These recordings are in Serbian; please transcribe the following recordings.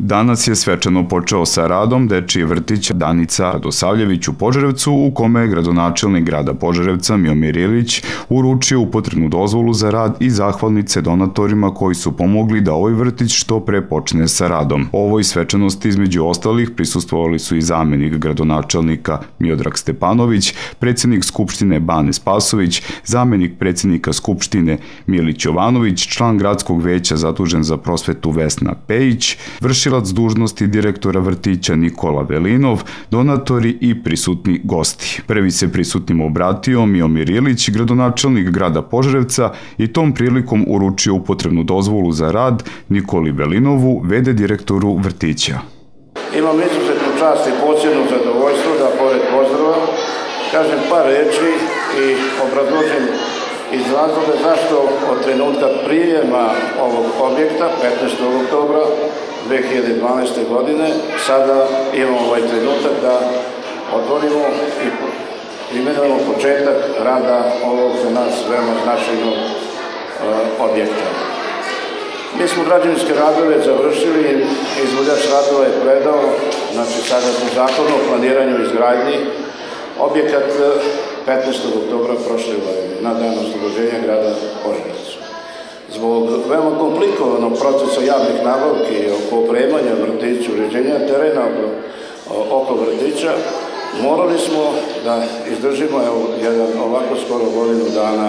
Danas je svečano počeo sa radom dečiji vrtić Danica Radosavljević u Požarevcu, u kome je gradonačelnik grada Požarevca Miomir Ilić uručio upotrebnu dozvolu za rad i zahvalnice donatorima koji su pomogli da ovaj vrtić što pre počne sa radom. Ovoj svečanosti između ostalih prisustvovali su i zamenik gradonačelnika Miodrag Stepanović, predsjednik Skupštine Bane Spasović, zamenik predsjednika Skupštine Milić Jovanović, član gradskog veća zadužen za prosvetu Vesna Pejić, vršilac dužnosti direktora vrtića Nikola Velinov, donatori i prisutni gosti. Prvi se prisutnim obratio Miomir Ilić, gradonačelnik grada Požarevca, i tom prilikom uručio upotrebnu dozvolu za rad Nikoli Velinovu, v.d. direktoru vrtića. Imam izuzetnu čast i posebno zadovoljstvo da, pored pozdrava, kažem par reči i obrazložim iz razloga zašto od trenutka prijema ovog objekta, 15. oktobra 2012. godine, sada imamo ovaj trenutak da otvorimo i imenujemo početak rada ovog za nas veoma značajnog objekta. Mi smo građevinske radove završili, izvođač radova je predao, znači sada po zakonu o planiranju izgradnji, objekat 15. oktobra prošle godine, na dan oslobođenja grada Požarevca. Zbog veoma komplikovanog procesa javnih nabavki oko opremanja vrtića, uređenja terena oko vrtića, morali smo da izdržimo jedan ovako skoro godinu dana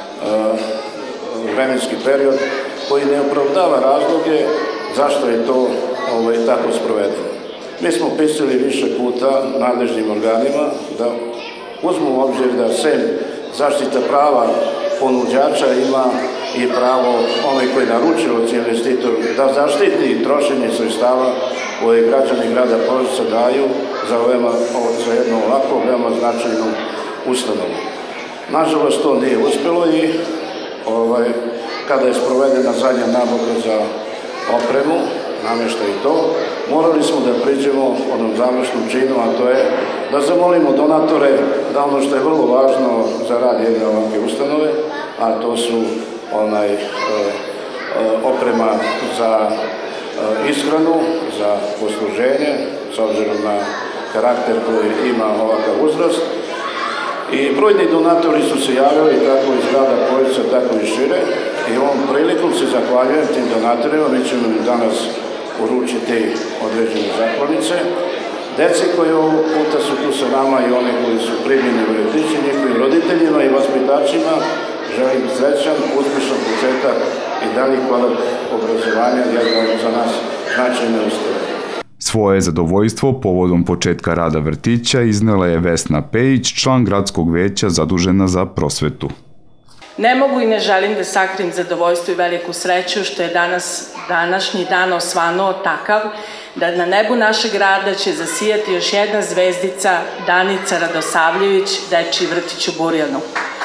vremenski period koji ne opravdava razloge zašto je to tako sprovedeno. Mi smo pisali više puta nadležnim organima da uzmu u obzir da sem zaštita prava ponuđača ima i pravo onaj koji je naručilac investitor da zaštiti trošenje sredstava koje građani grada Požarevca daju za jednu ovako veoma značajnu ustanovu. Nažalost, to nije uspjelo i kada je sprovedena zadnja nabavka za opremu, namještaj i to, morali smo da priđemo onom završnom činu, a to je da zamolimo donatore da ono što je vrlo važno za rad jedne ovakve ustanove, a to su oprema za ishranu, za posluženje, s obzirom na karakter koji ima ovakav uzrast. I brojni donatori su se javili kako iz grada Požarevca, tako i šire. I ovom prilikom se zahvaljujem tim donatorima, mi ćemo im danas uručiti određene zahvalnice. Deci koji ovog puta su tu sa nama i oni koji su primljeni u vrtić, njihovim roditeljima i vaspitačima, želim srećan, uspješan početak i dalji korak obrazovanja, jer za nas značajne ustanove. Svoje zadovoljstvo povodom početka rada vrtića iznela je Vesna Pejić, član gradskog veća zadužena za prosvetu. Ne mogu i ne želim da sakrim zadovoljstvo i veliku sreću što je današnji dan osvanuo takav da na nebu našeg grada će zasijati još jedna zvezdica, Danica Radosavljević, dečiji vrtić u Burjanu.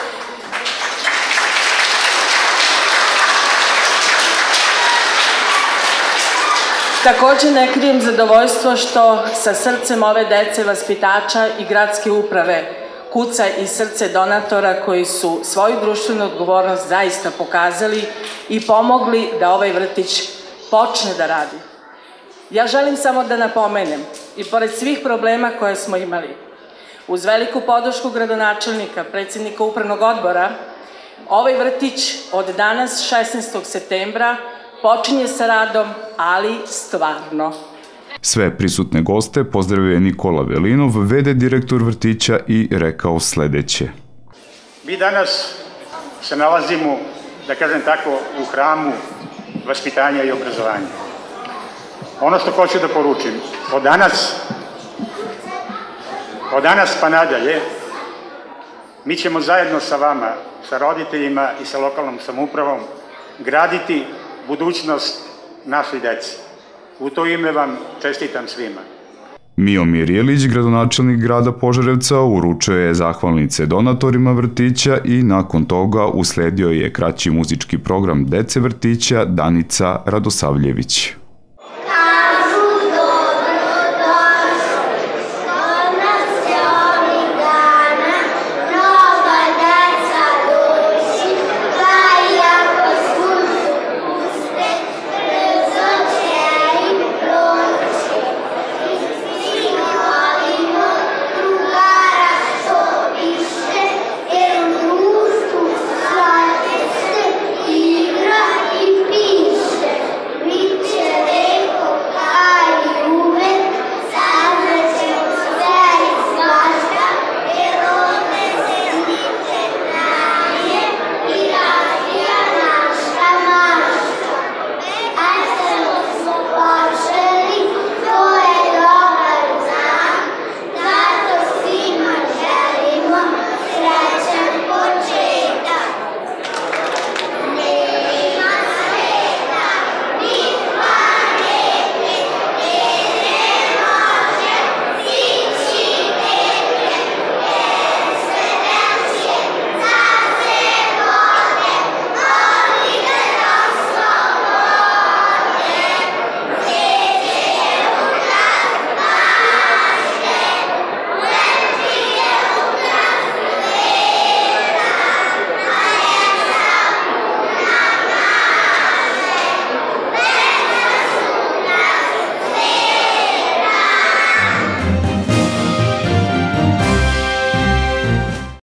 Takođe ne krijem zadovoljstvo što sa srcem ove dece, vaspitača i gradske uprave kuca i srce donatora koji su svoju društvenu odgovornost zaista pokazali i pomogli da ovaj vrtić počne da radi. Ja želim samo da napomenem, i pored svih problema koje smo imali, uz veliku podršku gradonačelnika, predsjednika upravnog odbora, ovaj vrtić od danas, 16. septembra, počinje sa radom, ali stvarno. Sve prisutne goste pozdravio je Nikola Velinov, v.d. direktor vrtića, i rekao sledeće. Mi danas se nalazimo, da kažem tako, u hramu vaspitanja i obrazovanja. Ono što hoću da poručim, od danas pa nadalje, mi ćemo zajedno sa vama, sa roditeljima i sa lokalnom samoupravom graditi budućnost našoj deci. U to ime vam čestitam svima. Miomir Ilić, gradonačelnik grada Požarevca, uručio je zahvalnice donatorima vrtića i nakon toga usledio je kraći muzički program dece vrtića Danica Radosavljević.